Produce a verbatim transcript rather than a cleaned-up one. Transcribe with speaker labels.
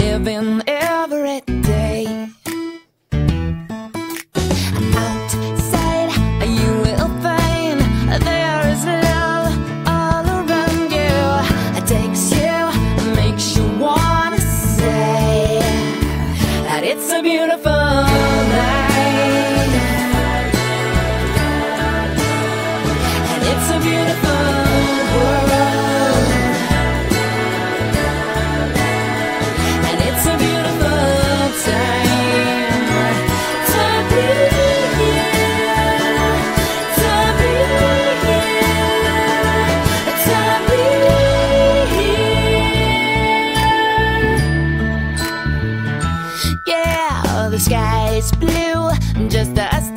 Speaker 1: living every day. Outside you will find there is love all around you. It takes you, makes you wanna say that it's a beautiful night, and it's a beautiful world, and it's a beautiful time to be here, to be here, to be here. Yeah, the sky is blue, just as